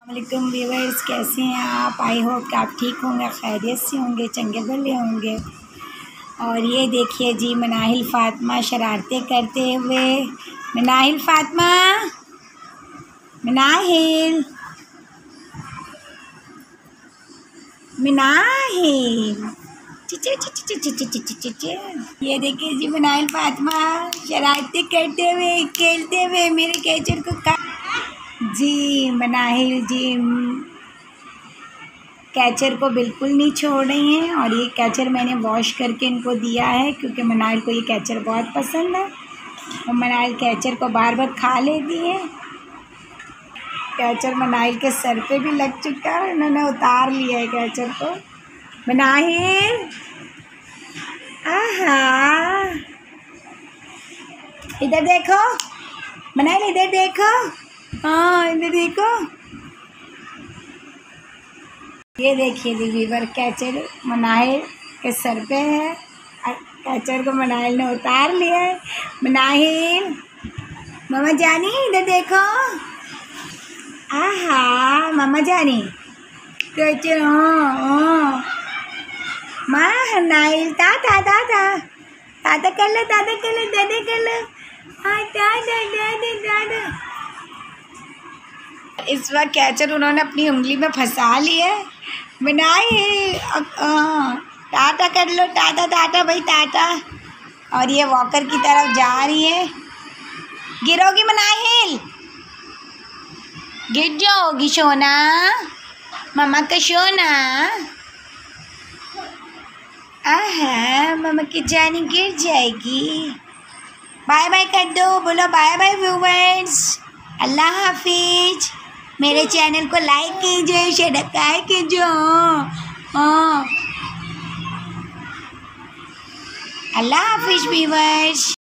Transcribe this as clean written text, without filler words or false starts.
वालेकुम व्यूअर्स, कैसे हैं आप? आई होप कि आप ठीक होंगे, खैरियत से होंगे, चंगे भले होंगे। और ये देखिए जी, मनाहिल फ़ातिमा शरारतें करते हुए। मनाहिल फ़ातिमा, मनाहिल, मनाहिल, ये देखिए जी, मनाहिल फ़ातिमा शरारतें करते हुए, खेलते हुए मेरे कैचर को खा। जी मनाहिल जी कैचर को बिल्कुल नहीं छोड़ रही हैं। और ये कैचर मैंने वॉश करके इनको दिया है क्योंकि मनाहिल को ये कैचर बहुत पसंद है और मनाहिल कैचर को बार बार खा लेती है। कैचर मनाहिल के सर पे भी लग चुका है, उन्होंने उतार लिया है कैचर को। मनाहिल, आहा, इधर देखो मनाहिल, इधर देखो, हाँ इधर देखो। ये देखिए रिवीवर कैचर मनाहिल के सर पे है और कैचर को मनाहिल ने उतार लिया है। मनाहिल, मामा जानी इधर देखो, आहा मामा जानी कैचर, मनाहिल ताता ताता ताता कर लो, ताता कर लो, दादा कर लो, हाँ दादा दादा दादा। इस वक्त कैचर उन्होंने अपनी उंगली में फंसा लिया है। मनाहिल टाटा कर लो, टाटा टाटा भाई टाटा। और ये वॉकर की तरफ जा रही है। गिरोगी मनाहिल, गिर जाओगी सोना, मम्मा का सोना। आहा, मम्मा की जानी गिर जाएगी। बाय बाय कर दो, बोलो बाय बाय व्यूअर्स, अल्लाह हाफिज। मेरे चैनल को लाइक कीजिए, शेयर कीजिए। अल्लाह हाफिज व्यूअर्स।